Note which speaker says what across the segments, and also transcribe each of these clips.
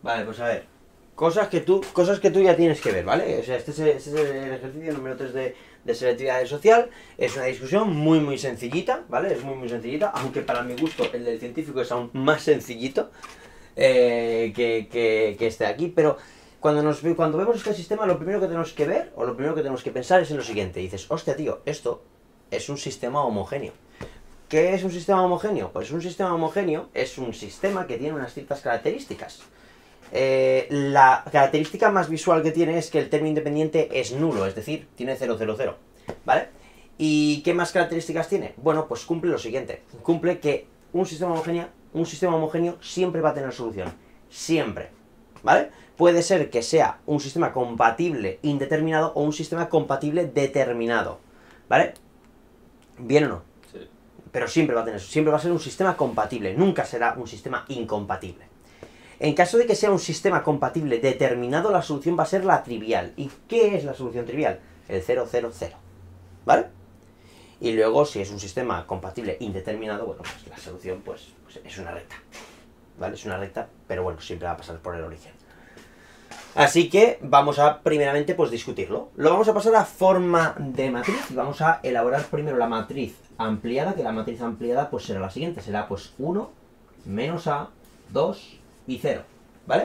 Speaker 1: Vale, pues a ver. Cosas que tú ya tienes que ver, ¿vale? O sea, este es el ejercicio número 3 de selectividad social. Es una discusión muy sencillita, ¿vale? Es muy sencillita, aunque para mi gusto el del científico es aún más sencillito que este de aquí, pero cuando vemos este sistema, lo primero que tenemos que ver, o lo primero que tenemos que pensar es en lo siguiente. Dices, hostia, tío, esto es un sistema homogéneo. ¿Qué es un sistema homogéneo? Pues un sistema homogéneo es un sistema que tiene unas ciertas características. La característica más visual que tiene es que el término independiente es nulo, es decir, tiene 0, 0, 0, ¿vale? ¿Y qué más características tiene? Bueno, pues cumple lo siguiente. Cumple que un sistema homogéneo siempre va a tener solución. Siempre, ¿vale? Puede ser que sea un sistema compatible indeterminado o un sistema compatible determinado, ¿vale? ¿Bien o no?
Speaker 2: Sí.
Speaker 1: Pero siempre va a ser un sistema compatible, nunca será un sistema incompatible. En caso de que sea un sistema compatible determinado, la solución va a ser la trivial. ¿Y qué es la solución trivial? El 0, 0, 0, ¿vale? Y luego, si es un sistema compatible indeterminado, bueno, pues la solución pues es una recta, ¿vale? Es una recta, pero bueno, siempre va a pasar por el origen. Así que vamos a, primeramente, pues discutirlo. Lo vamos a pasar a forma de matriz y vamos a elaborar primero la matriz ampliada, que la matriz ampliada pues será la siguiente, será pues 1, menos A, 2 y 0, ¿vale?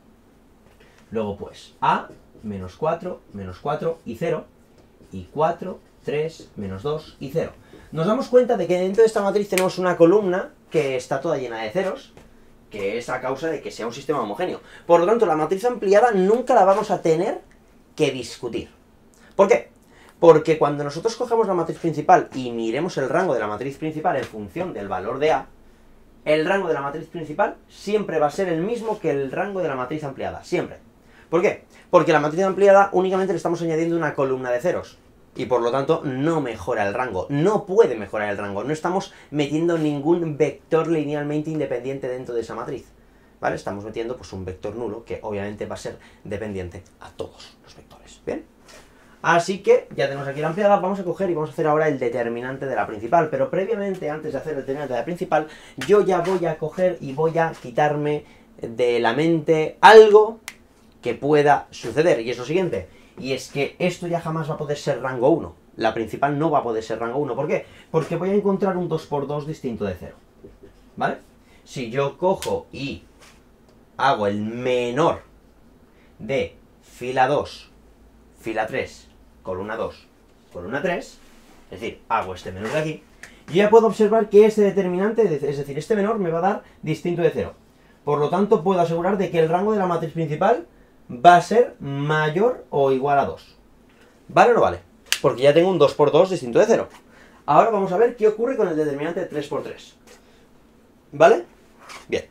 Speaker 1: Luego pues A, menos 4 y 0, y 4, 3, menos 2 y 0. Nos damos cuenta de que dentro de esta matriz tenemos una columna que está toda llena de ceros, que es a causa de que sea un sistema homogéneo. Por lo tanto, la matriz ampliada nunca la vamos a tener que discutir. ¿Por qué? Porque cuando nosotros cogemos la matriz principal y miremos el rango de la matriz principal en función del valor de A, el rango de la matriz principal siempre va a ser el mismo que el rango de la matriz ampliada. Siempre. ¿Por qué? Porque la matriz ampliada únicamente le estamos añadiendo una columna de ceros. Y por lo tanto no mejora el rango. No puede mejorar el rango. No estamos metiendo ningún vector linealmente independiente dentro de esa matriz, ¿vale? Estamos metiendo pues un vector nulo que obviamente va a ser dependiente a todos los vectores. ¿Bien? Así que ya tenemos aquí la ampliada, vamos a coger y vamos a hacer ahora el determinante de la principal. Pero previamente, antes de hacer el determinante de la principal, yo ya voy a coger y voy a quitarme de la mente algo que pueda suceder. Y es lo siguiente, y es que esto ya jamás va a poder ser rango 1. La principal no va a poder ser rango 1. ¿Por qué? Porque voy a encontrar un 2×2 distinto de 0. ¿Vale? Si yo cojo y hago el menor de fila 2, fila 3, columna 2, columna 3, es decir, hago este menor de aquí, yo ya puedo observar que este determinante, es decir, este menor me va a dar distinto de 0. Por lo tanto, puedo asegurar de que el rango de la matriz principal va a ser mayor o igual a 2. ¿Vale o no vale? Porque ya tengo un 2×2 distinto de 0. Ahora vamos a ver qué ocurre con el determinante de 3×3. ¿Vale? Bien.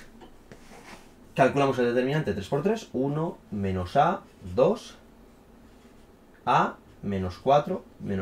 Speaker 1: Calculamos el determinante 3×3. 1 menos A, 2, A, menos 4,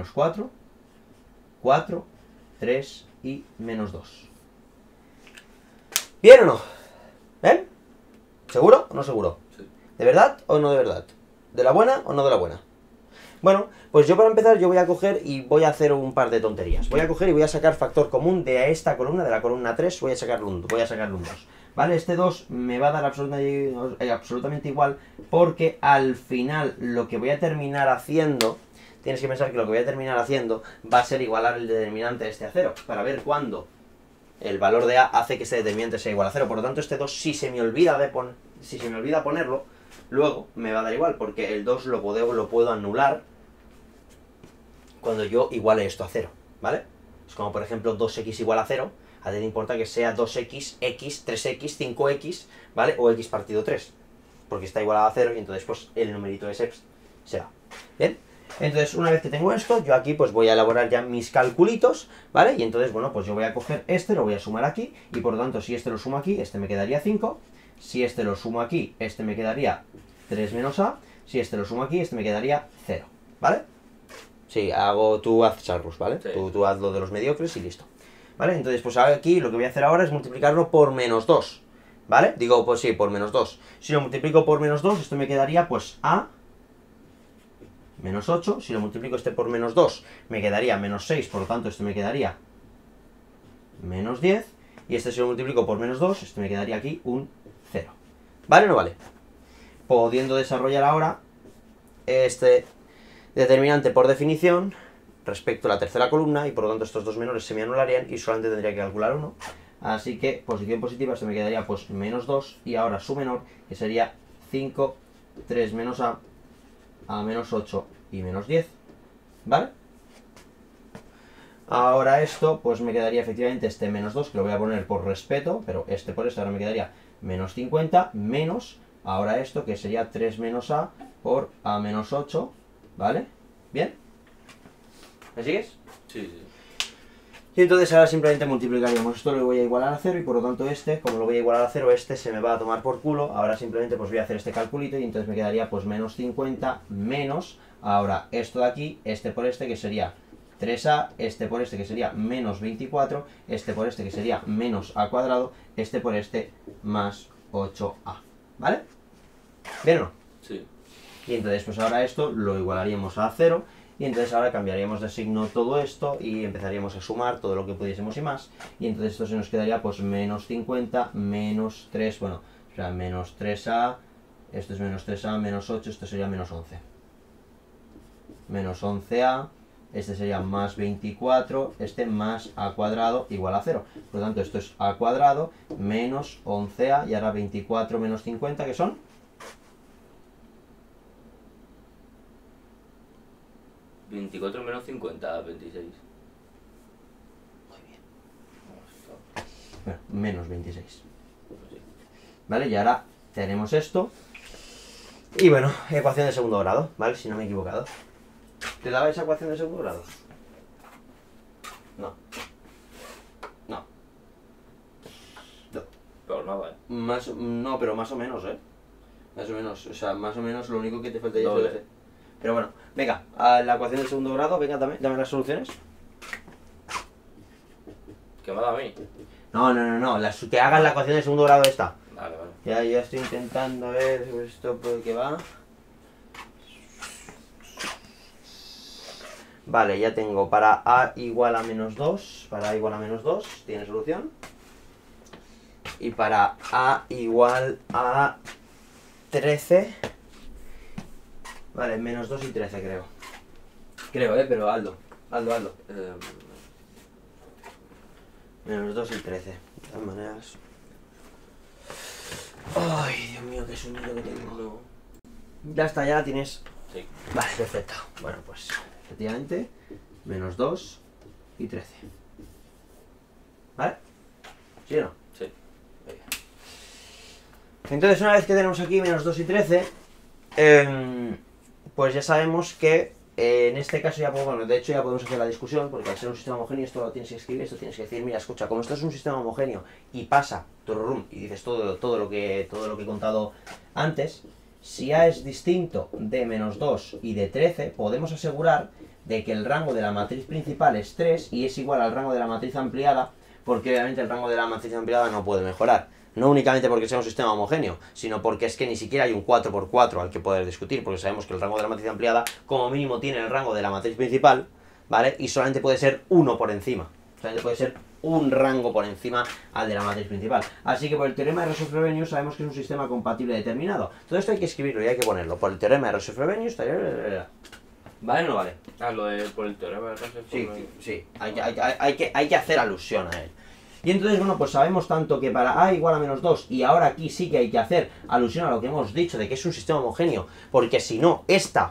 Speaker 1: 4, 3 y menos 2. ¿Bien o no? ¿Ven? ¿Seguro o no seguro?
Speaker 2: Sí.
Speaker 1: ¿De verdad o no de verdad? ¿De la buena o no de la buena? Bueno, pues yo para empezar yo voy a coger y voy a hacer un par de tonterías. Voy a coger y voy a sacar factor común de esta columna, de la columna 3, voy a sacarle un 2. ¿Vale? Este 2 me va a dar absolutamente igual, porque al final lo que voy a terminar haciendo, tienes que pensar que lo que voy a terminar haciendo va a ser igualar el determinante este a 0, para ver cuándo el valor de A hace que este determinante sea igual a 0. Por lo tanto, este 2, si se me olvida ponerlo, luego me va a dar igual, porque el 2 lo puedo anular cuando yo iguale esto a 0, ¿vale? Es como, por ejemplo, 2x igual a 0, a ti te importa que sea 2x, x, 3x, 5x, ¿vale? O x partido 3, porque está igualado a 0 y entonces pues el numerito ese se va. ¿Bien? Entonces, una vez que tengo esto, yo aquí pues voy a elaborar ya mis calculitos, ¿vale? Y entonces, bueno, pues yo voy a coger este, lo voy a sumar aquí, y por lo tanto, si este lo sumo aquí, este me quedaría 5, si este lo sumo aquí, este me quedaría 3 menos A, si este lo sumo aquí, este me quedaría 0, ¿vale? Sí, tú haz Charrus, ¿vale?
Speaker 2: Sí.
Speaker 1: Tú haz lo de los mediocres y listo. ¿Vale? Entonces, pues aquí lo que voy a hacer ahora es multiplicarlo por menos 2, ¿vale? Digo, pues sí, por menos 2. Si lo multiplico por menos 2, esto me quedaría, pues, A menos 8. Si lo multiplico este por menos 2, me quedaría menos 6, por lo tanto, esto me quedaría menos 10. Y este si lo multiplico por menos 2, esto me quedaría aquí un 0. ¿Vale o no vale? Pudiendo desarrollar ahora este determinante por definición respecto a la tercera columna, y por lo tanto estos dos menores se me anularían y solamente tendría que calcular uno. Así que posición positiva, esto me quedaría pues menos 2, y ahora su menor, que sería 5, 3 menos a menos 8 y menos 10. ¿Vale? Ahora esto, pues me quedaría efectivamente este menos 2, que lo voy a poner por respeto, pero este por este ahora me quedaría menos 50, menos, ahora esto, que sería 3 menos a por a menos 8, ¿vale? ¿Bien? ¿Me sigues?
Speaker 2: Sí, sí.
Speaker 1: Y entonces ahora simplemente multiplicaríamos esto, lo voy a igualar a 0, y por lo tanto este, como lo voy a igualar a 0, este se me va a tomar por culo. Ahora simplemente pues voy a hacer este calculito y entonces me quedaría pues menos 50 menos, ahora esto de aquí, este por este que sería 3a, este por este que sería menos 24, este por este que sería menos a cuadrado, este por este más 8a. ¿Vale? ¿Bien o no?
Speaker 2: Sí.
Speaker 1: Y entonces pues ahora esto lo igualaríamos a 0. Y entonces ahora cambiaríamos de signo todo esto y empezaríamos a sumar todo lo que pudiésemos y más. Y entonces esto se nos quedaría pues menos 50, menos 3, bueno, o sea, menos 3a, esto es menos 3a, menos 8, esto sería menos 11. Menos 11a, este sería más 24, este más a cuadrado igual a 0. Por lo tanto, esto es a cuadrado menos 11a, y ahora 24 menos 50, ¿qué son?
Speaker 2: 24 menos 50, 26.
Speaker 1: Muy bien. Bueno, menos 26.
Speaker 2: Pues sí.
Speaker 1: ¿Vale? Y ahora tenemos esto. Y bueno, ecuación de segundo grado, ¿vale? Si no me he equivocado. ¿Te daba esa ecuación de segundo grado? No. No. No.
Speaker 2: Pero nada,
Speaker 1: No, pero más o menos, ¿eh? Más o menos. O sea, más o menos lo único que te faltaría es
Speaker 2: Doble.
Speaker 1: el F. Pero bueno, venga, a la ecuación de segundo grado, venga, dame las soluciones.
Speaker 2: ¿Qué me ha dado a mí?
Speaker 1: No, que hagas la ecuación de segundo grado esta.
Speaker 2: Vale, vale.
Speaker 1: Ya estoy intentando ver esto por qué va. Vale, ya tengo para a igual a menos 2, para a igual a menos 2, tiene solución. Y para a igual a 13, vale, menos 2 y 13 creo. Pero Aldo. Menos 2 y 13, de todas maneras. Ay, Dios mío, qué sueño que tengo. Ya está, ya la tienes.
Speaker 2: Sí.
Speaker 1: Vale, perfecto. Bueno, pues efectivamente, menos 2 y 13. ¿Vale? ¿Sí o no?
Speaker 2: Sí.
Speaker 1: Muy bien. Entonces, una vez que tenemos aquí menos 2 y 13, pues ya sabemos que en este caso ya podemos, bueno, de hecho ya podemos hacer la discusión, porque al ser un sistema homogéneo esto lo tienes que escribir, esto tienes que decir, mira, escucha, como esto es un sistema homogéneo y pasa, y dices todo lo que he contado antes, si A es distinto de menos 2 y de 13, podemos asegurar de que el rango de la matriz principal es 3 y es igual al rango de la matriz ampliada, porque obviamente el rango de la matriz ampliada no puede mejorar. No únicamente porque sea un sistema homogéneo, sino porque es que ni siquiera hay un 4×4 al que poder discutir, porque sabemos que el rango de la matriz ampliada como mínimo tiene el rango de la matriz principal, ¿vale? Y solamente puede ser uno por encima. Solamente puede ser un rango por encima al de la matriz principal. Así que por el teorema de Resus-Frobenius sabemos que es un sistema compatible determinado. Todo esto hay que escribirlo y hay que ponerlo. Por el teorema de Resus-Frobenius... ¿Vale o no vale?
Speaker 2: Ah, lo de por el teorema de Resus-Frobenius.
Speaker 1: Sí, hay que hacer alusión a él. Y entonces, bueno, pues sabemos tanto que para a igual a menos 2, y ahora aquí sí que hay que hacer alusión a lo que hemos dicho de que es un sistema homogéneo, porque si no, esta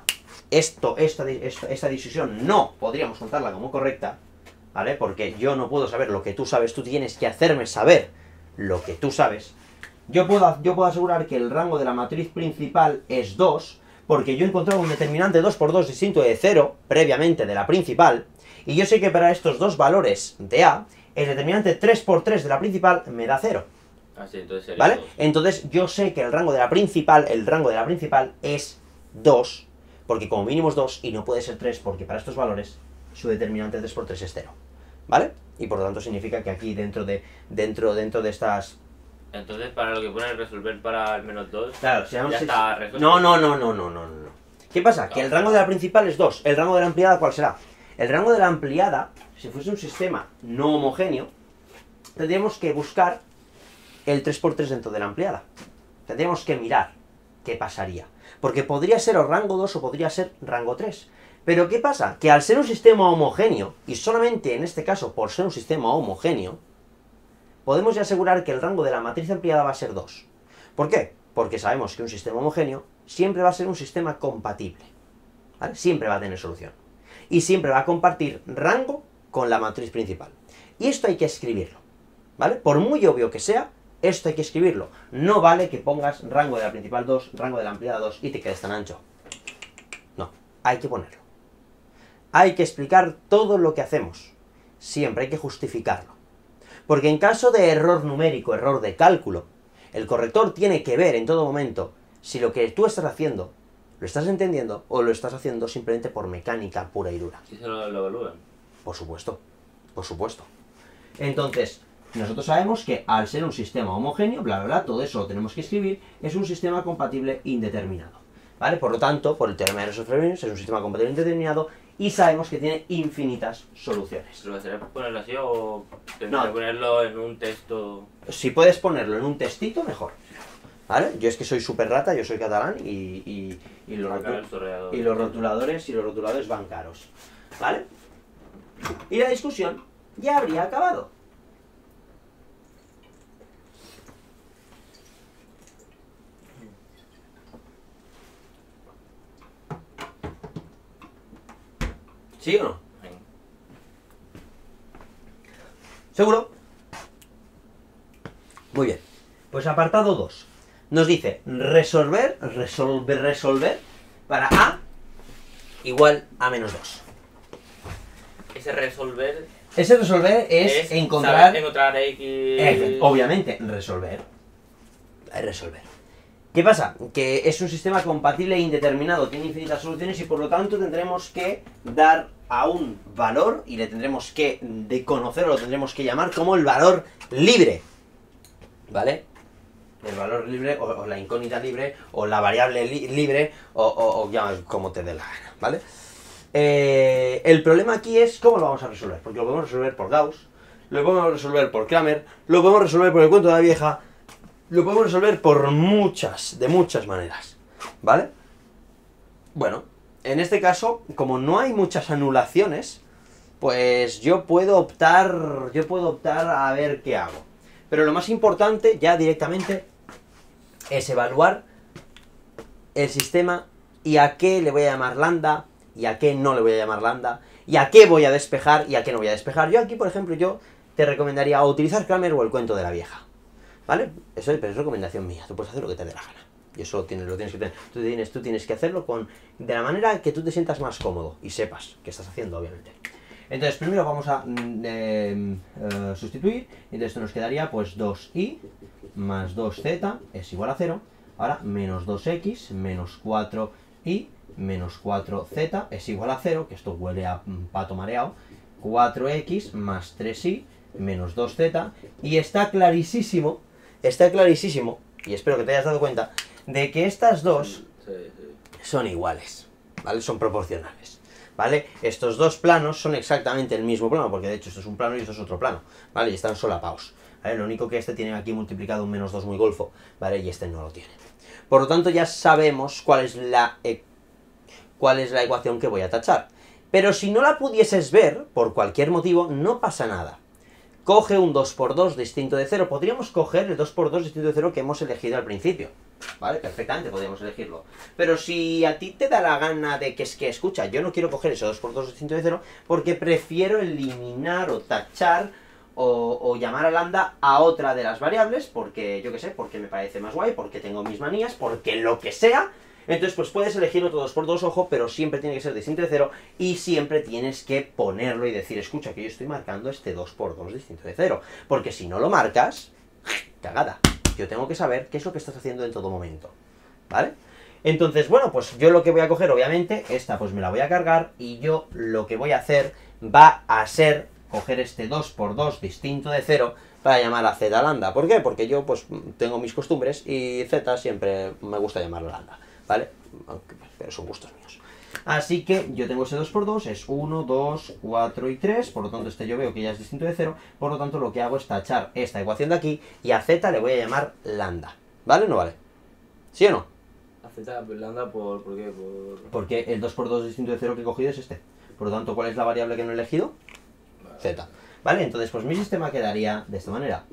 Speaker 1: decisión no podríamos contarla como correcta, ¿vale? Porque yo no puedo saber lo que tú sabes, tú tienes que hacerme saber lo que tú sabes. Yo puedo asegurar que el rango de la matriz principal es 2, porque yo he encontrado un determinante 2×2 distinto de 0, previamente de la principal, y yo sé que para estos dos valores de a, el determinante 3×3 de la principal me da 0.
Speaker 2: Ah, sí, entonces sería
Speaker 1: ¿Vale?
Speaker 2: 2.
Speaker 1: Entonces yo sé que el rango de la principal es 2, porque como mínimo es 2 y no puede ser 3, porque para estos valores su determinante 3×3 es 0. ¿Vale? Y por lo tanto significa que aquí dentro de estas...
Speaker 2: Entonces, para lo que pone resolver para el menos 2,
Speaker 1: Claro, si
Speaker 2: ya está resuelto.
Speaker 1: No. ¿Qué pasa? Que el rango de la principal es 2. ¿El rango de la ampliada cuál será? El rango de la ampliada, si fuese un sistema no homogéneo, tendríamos que buscar el 3×3 dentro de la ampliada. Tendríamos que mirar qué pasaría. Porque podría ser o rango 2 o podría ser rango 3. Pero ¿qué pasa? Que al ser un sistema homogéneo, y solamente en este caso por ser un sistema homogéneo, podemos ya asegurar que el rango de la matriz ampliada va a ser 2. ¿Por qué? Porque sabemos que un sistema homogéneo siempre va a ser un sistema compatible. ¿Vale? Siempre va a tener solución. Y siempre va a compartir rango con la matriz principal. Y esto hay que escribirlo. ¿Vale? Por muy obvio que sea, esto hay que escribirlo. No vale que pongas rango de la principal 2, rango de la ampliada 2 y te quedes tan ancho. No, hay que ponerlo. Hay que explicar todo lo que hacemos. Siempre hay que justificarlo. Porque en caso de error numérico, error de cálculo, el corrector tiene que ver en todo momento si lo que tú estás haciendo lo estás entendiendo o lo estás haciendo simplemente por mecánica pura y dura.
Speaker 2: ¿Y se lo evalúan?
Speaker 1: Por supuesto, por supuesto. Entonces, nosotros sabemos que al ser un sistema homogéneo, bla bla bla, todo eso lo tenemos que escribir, es un sistema compatible indeterminado. ¿Vale? Por lo tanto, por el teorema de Resolver-Frobenius, es un sistema compatible indeterminado y sabemos que tiene infinitas soluciones.
Speaker 2: ¿Lo vas a ponerlo así o tendré
Speaker 1: No.
Speaker 2: que ponerlo en un texto?
Speaker 1: Si puedes ponerlo en un textito, mejor. ¿Vale? Yo es que soy súper rata, yo soy catalán y
Speaker 2: Sacar el chorreador.
Speaker 1: los rotuladores van caros. ¿Vale? Y la discusión ya habría acabado. ¿Sí o no?
Speaker 2: Venga.
Speaker 1: ¿Seguro? Muy bien. Pues apartado 2. Nos dice resolver para A igual a menos 2.
Speaker 2: Ese resolver
Speaker 1: Ese resolver es encontrar...
Speaker 2: saber encontrar X.
Speaker 1: Obviamente, resolver. ¿Qué pasa? Que es un sistema compatible e indeterminado, tiene infinitas soluciones y por lo tanto tendremos que dar a un valor y le tendremos que conocer o lo tendremos que llamar como el valor libre. ¿Vale? El valor libre o la incógnita libre o la variable libre o llama como te dé la gana, ¿vale? El problema aquí es cómo lo vamos a resolver, porque lo podemos resolver por Gauss, lo podemos resolver por Kramer, lo podemos resolver por el cuento de la vieja, lo podemos resolver por de muchas maneras, ¿vale? Bueno, en este caso, como no hay muchas anulaciones, pues yo puedo optar a ver qué hago. Pero lo más importante, ya directamente, es evaluar el sistema y a qué le voy a llamar lambda, y a qué no le voy a llamar lambda, y a qué voy a despejar y a qué no voy a despejar. Yo aquí, por ejemplo, yo te recomendaría o utilizar Kramer o el cuento de la vieja, ¿vale? Pero es recomendación mía, tú puedes hacer lo que te dé la gana. Y eso lo tienes que tener. Tú tienes que hacerlo de la manera que tú te sientas más cómodo y sepas qué estás haciendo, obviamente. Entonces, primero vamos a sustituir, entonces esto nos quedaría pues 2i más 2z es igual a 0, ahora menos 2x menos 4i menos 4z es igual a 0, que esto huele a pato mareado, 4x más 3i menos 2z, y está clarísimo, y espero que te hayas dado cuenta, de que estas dos son iguales, ¿vale? Son proporcionales, ¿vale? Estos dos planos son exactamente el mismo plano, porque de hecho esto es un plano y esto es otro plano, ¿vale? Y están solapados, ¿vale? Lo único que este tiene aquí multiplicado un menos 2 muy golfo, ¿vale? Y este no lo tiene. Por lo tanto ya sabemos cuál es la ecuación que voy a tachar. Pero si no la pudieses ver, por cualquier motivo, no pasa nada. Coge un 2×2 distinto de 0. Podríamos coger el 2×2 distinto de 0 que hemos elegido al principio, ¿vale? Perfectamente podríamos elegirlo. Pero si a ti te da la gana de que escucha, yo no quiero coger ese 2×2 distinto de 0 porque prefiero eliminar o tachar o llamar a lambda a otra de las variables, porque, yo qué sé, porque me parece más guay, porque tengo mis manías, porque lo que sea. Entonces, pues puedes elegir otro 2×2, ojo, pero siempre tiene que ser distinto de 0 y siempre tienes que ponerlo y decir, escucha, que yo estoy marcando este 2×2 distinto de 0, porque si no lo marcas, cagada. Yo tengo que saber qué es lo que estás haciendo en todo momento, ¿vale? Entonces, bueno, pues yo lo que voy a coger, obviamente, esta pues me la voy a cargar y yo lo que voy a hacer va a ser coger este 2×2 distinto de 0 para llamar a z lambda. ¿Por qué? Porque yo pues tengo mis costumbres y z siempre me gusta llamarlo lambda, ¿vale? Pero son gustos míos. Así que yo tengo ese 2×2, es 1, 2, 4 y 3, por lo tanto este yo veo que ya es distinto de 0, por lo tanto lo que hago es tachar esta ecuación de aquí y a z le voy a llamar lambda, ¿vale o no vale? ¿Sí o no?
Speaker 2: La z lambda ¿por qué?
Speaker 1: Porque el 2 por 2 distinto de 0 que he cogido es este. Por lo tanto, ¿cuál es la variable que no he elegido? Z. ¿Vale? Entonces, pues mi sistema quedaría de esta manera.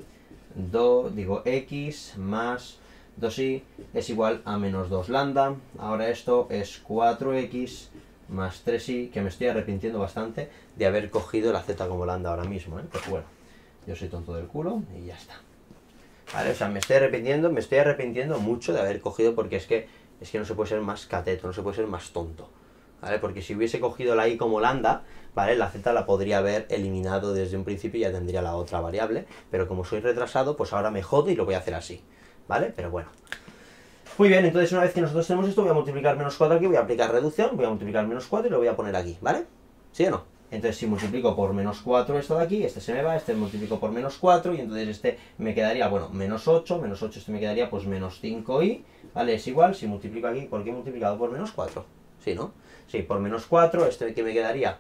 Speaker 1: X más 2y es igual a menos 2 lambda. Ahora esto es 4x más 3y, que me estoy arrepintiendo bastante de haber cogido la z como lambda ahora mismo, ¿eh? Pues bueno, yo soy tonto del culo y ya está. Vale, o sea, me estoy arrepintiendo mucho de haber cogido, porque es que no se puede ser más cateto, no se puede ser más tonto. ¿Vale? Porque si hubiese cogido la y como lambda, ¿vale? La z la podría haber eliminado desde un principio y ya tendría la otra variable, pero como soy retrasado, pues ahora me jodo y lo voy a hacer así, ¿vale? Pero bueno. Muy bien, entonces una vez que nosotros tenemos esto, voy a multiplicar menos 4 aquí, voy a aplicar reducción, voy a multiplicar menos 4 y lo voy a poner aquí, ¿vale? ¿Sí o no? Entonces si multiplico por menos 4 esto de aquí, este se me va, este multiplico por menos 4 y entonces este me quedaría, bueno, menos 8 este me quedaría pues menos 5y, ¿vale? Es igual, si multiplico aquí, ¿por qué he multiplicado por menos 4? ¿Sí, no? Sí, por menos 4, este que me quedaría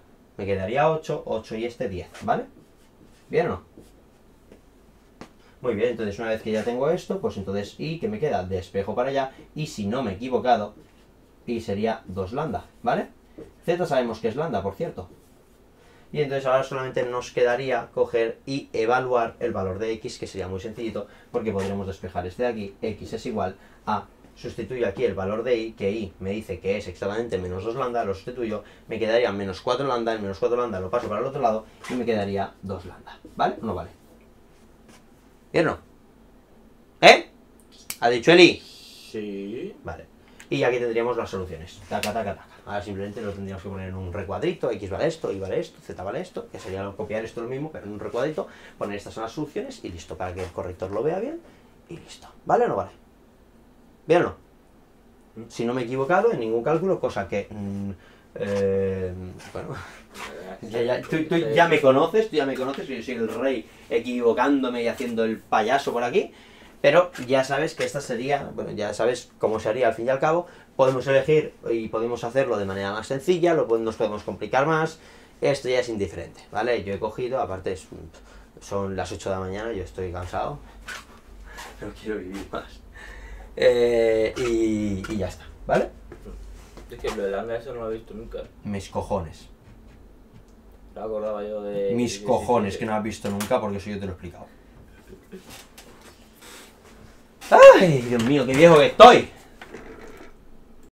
Speaker 1: 8 y este 10, ¿vale? ¿Bien o no? Muy bien, entonces una vez que ya tengo esto, pues entonces y que me queda, despejo para allá, y si no me he equivocado, y sería 2 lambda, ¿vale? Z sabemos que es lambda, por cierto. Y entonces ahora solamente nos quedaría coger y evaluar el valor de x, que sería muy sencillito, porque podremos despejar este de aquí. X es igual a, sustituyo aquí el valor de y, que y me dice que es exactamente menos 2 lambda, lo sustituyo, me quedaría menos 4 lambda, el menos 4 lambda lo paso para el otro lado, y me quedaría 2 lambda, ¿vale o no vale? ¿Bien o no? ¿Eh? ¿Ha dicho Eli?
Speaker 2: Sí.
Speaker 1: Vale. Y aquí tendríamos las soluciones. Taca, taca, taca. Ahora simplemente lo tendríamos que poner en un recuadrito. X vale esto, Y vale esto, Z vale esto. Que sería copiar esto lo mismo, pero en un recuadrito. Poner estas son las soluciones y listo. Para que el corrector lo vea bien. Y listo. ¿Vale o no vale? ¿Bien o no? Si no me he equivocado en ningún cálculo, cosa que... bueno... Tú ya me conoces, que yo soy el rey equivocándome y haciendo el payaso por aquí, pero ya sabes que esta sería, bueno, ya sabes cómo se haría al fin y al cabo. Podemos elegir y podemos hacerlo de manera más sencilla, nos podemos complicar más, esto ya es indiferente, ¿vale? Yo he cogido, aparte son las 8 de la mañana, yo estoy cansado, no quiero vivir más, y ya está, ¿vale?
Speaker 2: Es que lo de lambda eso no lo he visto nunca.
Speaker 1: Mis cojones.
Speaker 2: No acordaba yo de...
Speaker 1: Mis cojones, que no has visto nunca, porque eso yo te lo he explicado. ¡Ay, Dios mío, qué viejo que estoy!